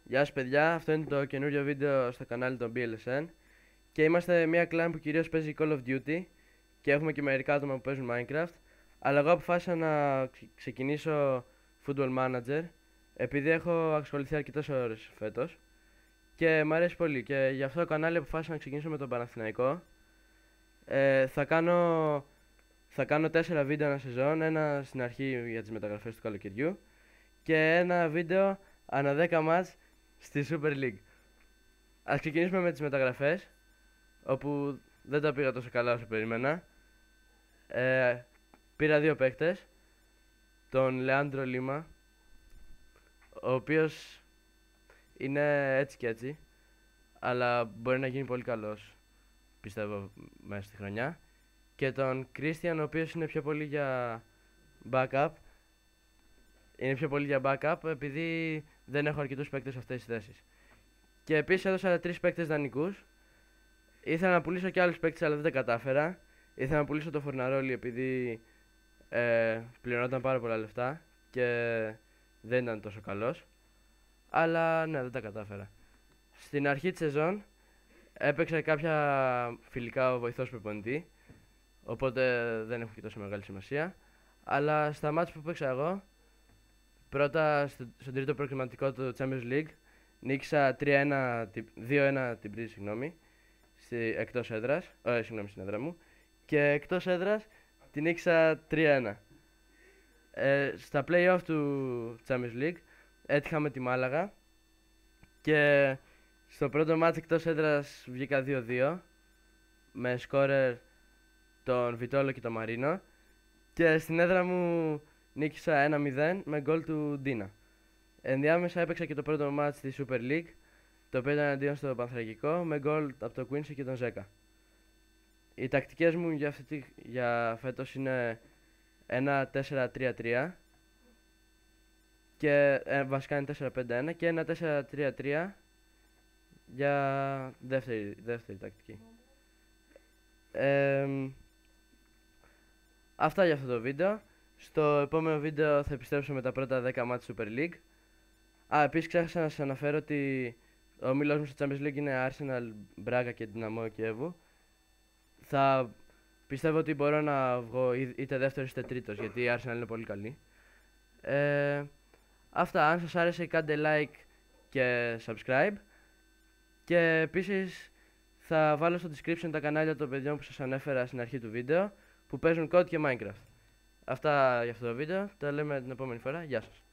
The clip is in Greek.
Γεια σας παιδιά, αυτό είναι το καινούριο βίντεο στο κανάλι των BLSN και είμαστε μια κλάν που κυρίως παίζει Call of Duty και έχουμε και μερικά άτομα που παίζουν Minecraft, αλλά εγώ αποφάσισα να ξεκινήσω Football Manager επειδή έχω ασχοληθεί αρκετές ώρες φέτος και μου αρέσει πολύ και γι' αυτό το κανάλι αποφάσισα να ξεκινήσω με τον Παναθηναϊκό. Θα κάνω 4 βίντεο ένα σεζόν, ένα στην αρχή για τις μεταγραφές του καλοκαιριού και ένα βίντεο ανά 10 μάτς στη Super League. Ας ξεκινήσουμε με τις μεταγραφές, όπου δεν τα πήγα τόσο καλά όσο περίμενα. Πήρα δύο παίκτες, τον Λεάντρο Λίμα, ο οποίος είναι έτσι και έτσι, αλλά μπορεί να γίνει πολύ καλός, πιστεύω, μέσα στη χρονιά. Και τον Κρίστιαν, ο οποίος είναι πιο πολύ για backup. Είναι πιο πολύ για backup επειδή δεν έχω αρκετούς παίκτες σε αυτές τις θέσεις. Και επίσης έδωσα 3 παίκτες δανεικούς. Ήθελα να πουλήσω και άλλους παίκτες αλλά δεν τα κατάφερα. Ήθελα να πουλήσω το Φορναρόλι επειδή πληρωνόταν πάρα πολλά λεφτά και δεν ήταν τόσο καλός. Αλλά ναι, δεν τα κατάφερα. Στην αρχή της σεζόν έπαιξα κάποια φιλικά ο βοηθός προπονητή, οπότε δεν έχω και τόσο μεγάλη σημασία. Αλλά στα μάτς που παίξα εγώ, πρώτα στον τρίτο προκριματικό του Champions League, νίκησα 2-1 την πρώτη, συγγνώμη, εκτός έδρας, συγγνώμη, στην έδρα μου, και εκτός έδρας την νίκησα 3-1. Στα play-off του Champions League έτυχα με τη Μάλαγα και στο πρώτο μάτς εκτός έδρας βγήκα 2-2 με σκόρερ τον Βιτόλο και τον Μαρίνο και στην έδρα μου νίκησα 1-0 με γκολ του Ντίνα. Ενδιάμεσα έπαιξα και το πρώτο μάτς στη Super League, το οποίο ήταν αντίον στο Πανθρακικό, με γκολ από τον Quincy και τον Ζέκα. Οι τακτικές μου για φέτος είναι ένα 4-3-3 και βασικά είναι 4-5-1 και ένα 4-3-3 για δεύτερη τακτική. Αυτά για αυτό το βίντεο. Στο επόμενο βίντεο θα επιστρέψω με τα πρώτα 10 μάτς Super League. Επίσης ξέχασα να σας αναφέρω ότι ο όμιλος μου στο Champions League είναι Arsenal, Braga και Dinamo Κιέβου. Πιστεύω ότι μπορώ να βγω είτε δεύτερος είτε τρίτος, γιατί η Arsenal είναι πολύ καλή. Αυτά, αν σας άρεσε κάντε like και subscribe. Και επίσης θα βάλω στο description τα κανάλια των παιδιών που σας ανέφερα στην αρχή του βίντεο, που παίζουν COD και Minecraft. Αυτά για αυτό το βίντεο, τα λέμε την επόμενη φορά, γεια σας.